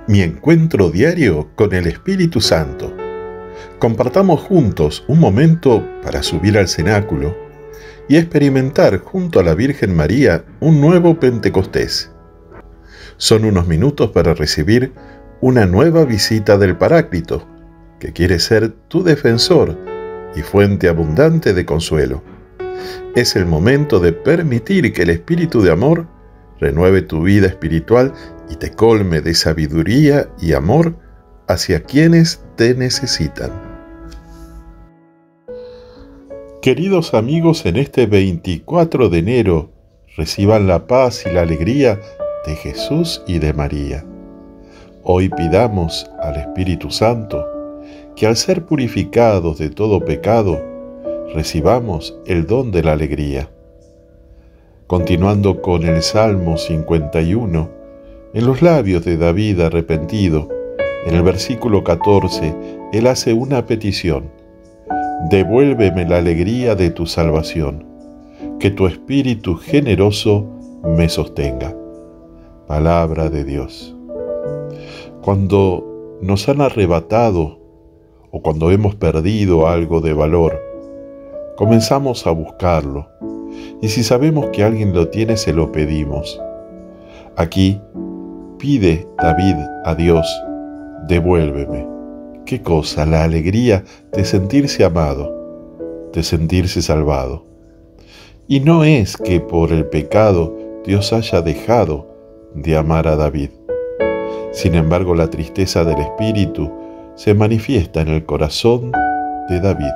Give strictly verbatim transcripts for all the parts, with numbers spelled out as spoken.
Mi encuentro diario con el Espíritu Santo. Compartamos juntos un momento para subir al cenáculo y experimentar junto a la Virgen María un nuevo Pentecostés. Son unos minutos para recibir una nueva visita del Paráclito, que quiere ser tu defensor y fuente abundante de consuelo. Es el momento de permitir que el Espíritu de amor renueve tu vida espiritual y te colme de sabiduría y amor hacia quienes te necesitan. Queridos amigos, en este veinticuatro de enero, reciban la paz y la alegría de Jesús y de María. Hoy pidamos al Espíritu Santo que al ser purificados de todo pecado, recibamos el don de la alegría. Continuando con el Salmo cincuenta y uno, en los labios de David arrepentido, en el versículo catorce, él hace una petición: devuélveme la alegría de tu salvación, que tu espíritu generoso me sostenga. Palabra de Dios. Cuando nos han arrebatado o cuando hemos perdido algo de valor, comenzamos a buscarlo, y si sabemos que alguien lo tiene, se lo pedimos. Aquí pide David a Dios: devuélveme. ¿Qué cosa? La alegría de sentirse amado, de sentirse salvado. Y no es que por el pecado Dios haya dejado de amar a David. Sin embargo, la tristeza del espíritu se manifiesta en el corazón de David.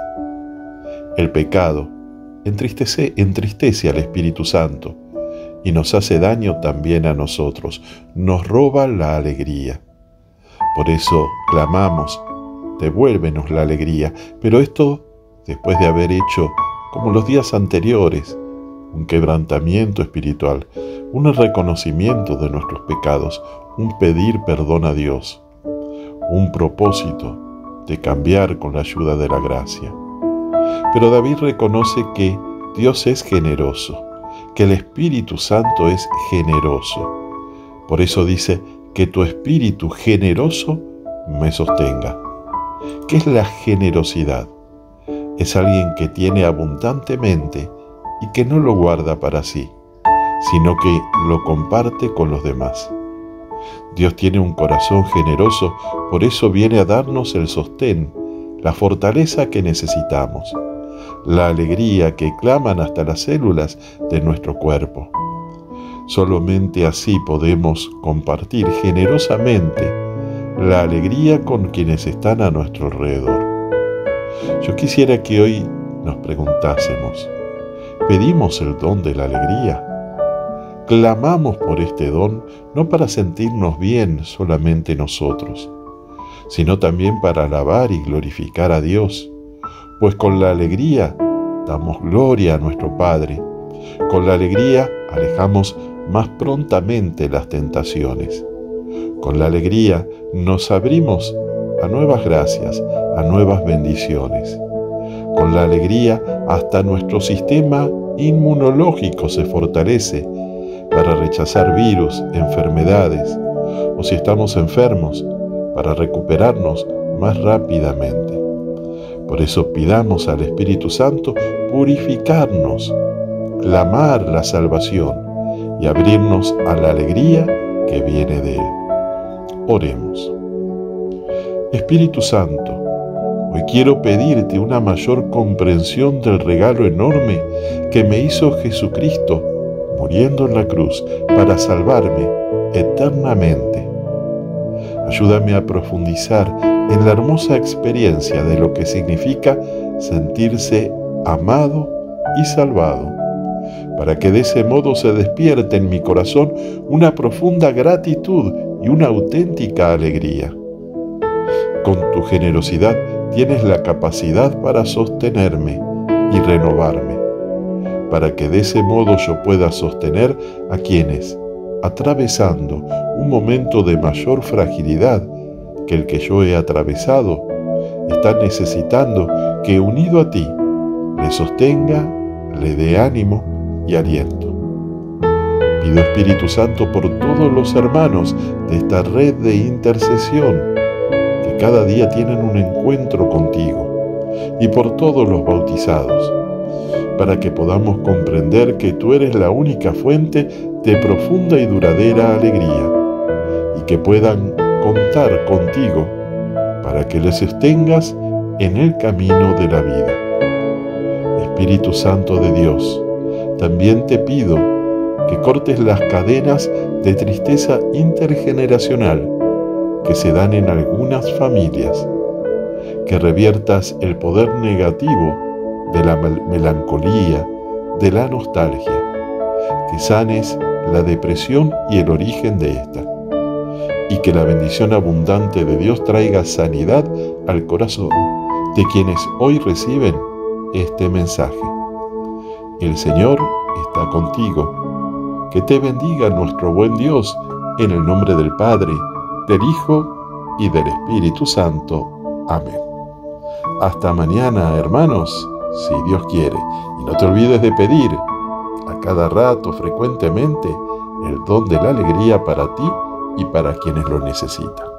El pecado entristece, entristece al Espíritu Santo y nos hace daño también a nosotros, nos roba la alegría. Por eso clamamos: devuélvenos la alegría, pero esto después de haber hecho, como los días anteriores, un quebrantamiento espiritual, un reconocimiento de nuestros pecados, un pedir perdón a Dios, un propósito de cambiar con la ayuda de la gracia. Pero David reconoce que Dios es generoso, que el Espíritu Santo es generoso. Por eso dice: que tu Espíritu generoso me sostenga. ¿Qué es la generosidad? Es alguien que tiene abundantemente y que no lo guarda para sí, sino que lo comparte con los demás. Dios tiene un corazón generoso, por eso viene a darnos el sostén, la fortaleza que necesitamos, la alegría que claman hasta las células de nuestro cuerpo. Solamente así podemos compartir generosamente la alegría con quienes están a nuestro alrededor. Yo quisiera que hoy nos preguntásemos: ¿pedimos el don de la alegría? Clamamos por este don no para sentirnos bien solamente nosotros, sino también para alabar y glorificar a Dios, pues con la alegría damos gloria a nuestro Padre. Con la alegría alejamos más prontamente las tentaciones. Con la alegría nos abrimos a nuevas gracias, a nuevas bendiciones. Con la alegría hasta nuestro sistema inmunológico se fortalece para rechazar virus, enfermedades, o si estamos enfermos, para recuperarnos más rápidamente. Por eso pidamos al Espíritu Santo purificarnos, clamar la salvación y abrirnos a la alegría que viene de Él. Oremos. Espíritu Santo, hoy quiero pedirte una mayor comprensión del regalo enorme que me hizo Jesucristo muriendo en la cruz para salvarme eternamente. Ayúdame a profundizar en la hermosa experiencia de lo que significa sentirse amado y salvado, para que de ese modo se despierte en mi corazón una profunda gratitud y una auténtica alegría. Con tu generosidad tienes la capacidad para sostenerme y renovarme, para que de ese modo yo pueda sostener a quienes, atravesando un momento de mayor fragilidad que el que yo he atravesado, están necesitando que unido a ti le sostenga, le dé ánimo y aliento. Pido, Espíritu Santo, por todos los hermanos de esta red de intercesión que cada día tienen un encuentro contigo, y por todos los bautizados, para que podamos comprender que tú eres la única fuente de profunda y duradera alegría, y que puedan contar contigo para que les sostengas en el camino de la vida. Espíritu Santo de Dios, también te pido que cortes las cadenas de tristeza intergeneracional que se dan en algunas familias, que reviertas el poder negativo de la melancolía, de la nostalgia, que sanes la depresión y el origen de esta, y que la bendición abundante de Dios traiga sanidad al corazón de quienes hoy reciben este mensaje. El Señor está contigo. Que te bendiga nuestro buen Dios, en el nombre del Padre, del Hijo y del Espíritu Santo. Amén. Hasta mañana, hermanos, si Dios quiere. Y no te olvides de pedir a cada rato, frecuentemente, el don de la alegría para ti y para quienes lo necesitan.